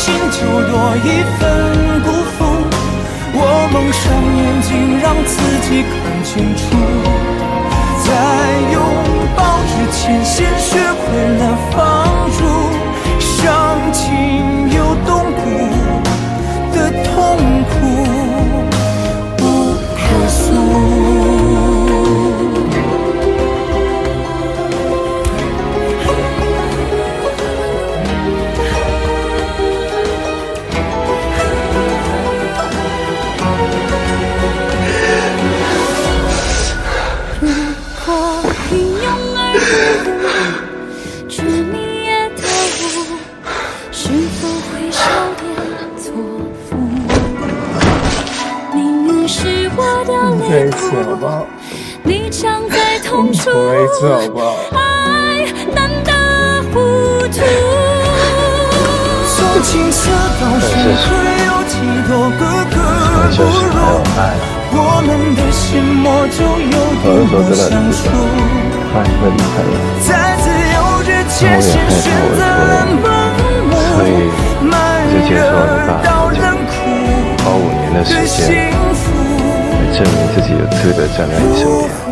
心就多一份辜负。我蒙上眼睛，让自己看清楚，在拥抱之前，先学会了放逐，伤情又冻骨的痛苦不可诉。 再一次好不好？ 你常在痛处， 再一次好不好？ 爱难得糊涂。从青涩到深刻，有几多个格不入？我们的心魔就有多么相处。在自由之前，先选择了盲目，慢热到冷酷花5年的时间，来证明自己有资格站在你身边。